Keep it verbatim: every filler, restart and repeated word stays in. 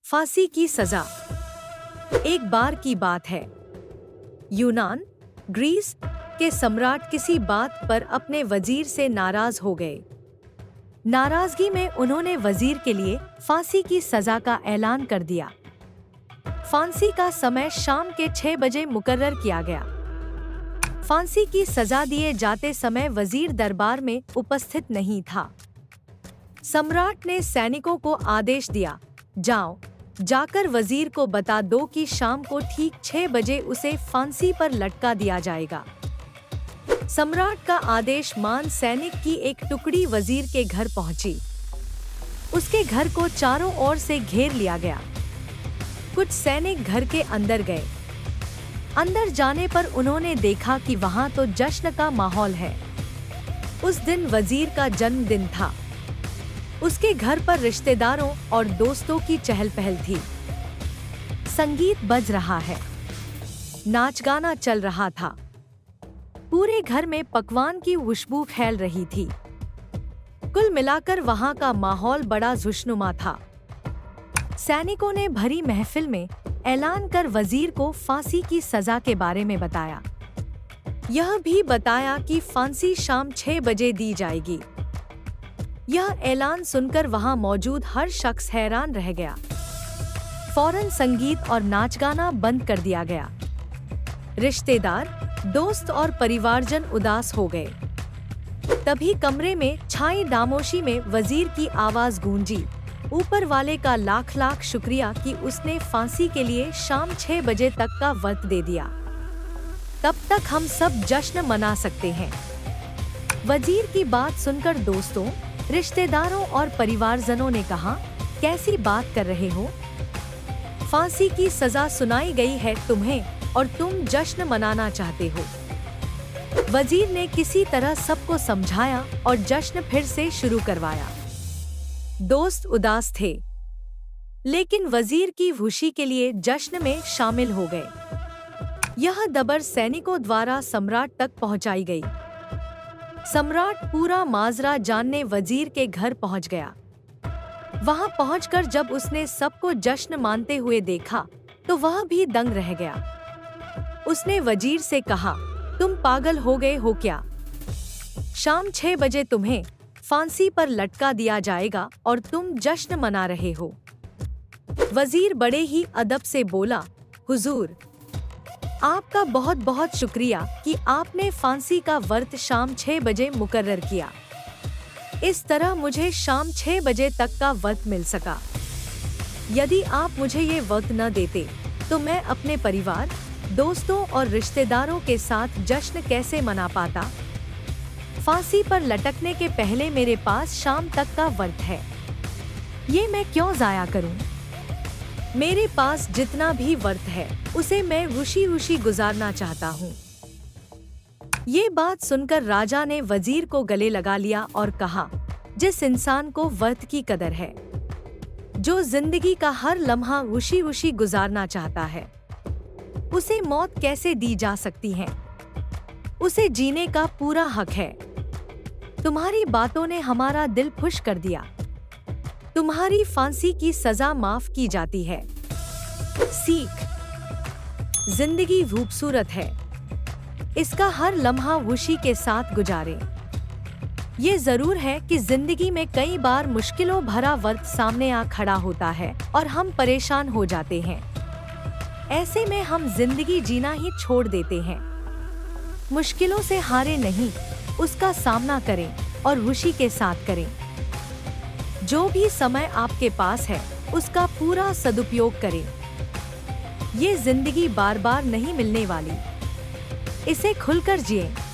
फांसी की सजा। एक बार की बात है, यूनान, ग्रीस के सम्राट किसी बात पर अपने वजीर से नाराज हो गए। नाराजगी में उन्होंने वजीर के लिए फांसी की सजा का ऐलान कर दिया। फांसी का समय शाम के छह बजे मुकर्रर किया गया। फांसी की सजा दिए जाते समय वजीर दरबार में उपस्थित नहीं था। सम्राट ने सैनिकों को आदेश दिया, जाओ, जाकर वजीर को बता दो कि शाम को ठीक छह बजे उसे फांसी पर लटका दिया जाएगा। सम्राट का आदेश मान सैनिक की एक टुकड़ी वजीर के घर पहुंची। उसके घर को चारों ओर से घेर लिया गया। कुछ सैनिक घर के अंदर गए। अंदर जाने पर उन्होंने देखा कि वहां तो जश्न का माहौल है। उस दिन वजीर का जन्मदिन था। उसके घर पर रिश्तेदारों और दोस्तों की चहल पहल थी। संगीत बज रहा है, नाच गाना चल रहा था। पूरे घर में पकवान की खुशबू फैल रही थी। कुल मिलाकर वहां का माहौल बड़ा खुशनुमा था। सैनिकों ने भरी महफिल में ऐलान कर वजीर को फांसी की सजा के बारे में बताया। यह भी बताया कि फांसी शाम छह बजे दी जाएगी। यह ऐलान सुनकर वहां मौजूद हर शख्स हैरान रह गया। फौरन संगीत और नाच गाना बंद कर दिया गया। रिश्तेदार, दोस्त और परिवारजन उदास हो गए। तभी कमरे में छाई खामोशी में वजीर की आवाज गूंजी, ऊपर वाले का लाख लाख शुक्रिया कि उसने फांसी के लिए शाम छह बजे तक का वक्त दे दिया। तब तक हम सब जश्न मना सकते हैं। वजीर की बात सुनकर दोस्तों, रिश्तेदारों और परिवारजनों ने कहा, कैसी बात कर रहे हो? फांसी की सजा सुनाई गई है तुम्हें और तुम जश्न मनाना चाहते हो। वजीर ने किसी तरह सबको समझाया और जश्न फिर से शुरू करवाया। दोस्त उदास थे, लेकिन वजीर की खुशी के लिए जश्न में शामिल हो गए। यह खबर सैनिकों द्वारा सम्राट तक पहुंचाई गई। सम्राट पूरा माजरा जानने वजीर के घर पहुंच गया। वहां पहुंचकर जब उसने सबको जश्न मानते हुए देखा तो वह भी दंग रह गया। उसने वजीर से कहा, तुम पागल हो गए हो क्या? शाम छह बजे तुम्हें फांसी पर लटका दिया जाएगा और तुम जश्न मना रहे हो। वजीर बड़े ही अदब से बोला, हुजूर, आपका बहुत बहुत शुक्रिया कि आपने फांसी का वक्त शाम छह बजे मुकर्रर किया। इस तरह मुझे शाम छह बजे तक का वक्त मिल सका। यदि आप मुझे ये वक्त न देते तो मैं अपने परिवार, दोस्तों और रिश्तेदारों के साथ जश्न कैसे मना पाता? फांसी पर लटकने के पहले मेरे पास शाम तक का वक्त है। ये मैं क्यों जाया करूं? मेरे पास जितना भी वक्त है उसे मैं खुशी खुशी गुजारना चाहता हूँ। ये बात सुनकर राजा ने वजीर को गले लगा लिया और कहा, जिस इंसान को वक्त की कदर है, जो जिंदगी का हर लम्हा खुशी खुशी गुजारना चाहता है, उसे मौत कैसे दी जा सकती है? उसे जीने का पूरा हक है। तुम्हारी बातों ने हमारा दिल खुश कर दिया। तुम्हारी फांसी की सजा माफ की जाती है। सीख, जिंदगी खूबसूरत है, इसका हर लम्हा खुशी के साथ गुजारें। ये जरूर है कि जिंदगी में कई बार मुश्किलों भरा वक्त सामने आ खड़ा होता है और हम परेशान हो जाते हैं। ऐसे में हम जिंदगी जीना ही छोड़ देते हैं। मुश्किलों से हारे नहीं, उसका सामना करें और खुशी के साथ करें। जो भी समय आपके पास है उसका पूरा सदुपयोग करें। ये जिंदगी बार बार नहीं मिलने वाली, इसे खुलकर जिएं।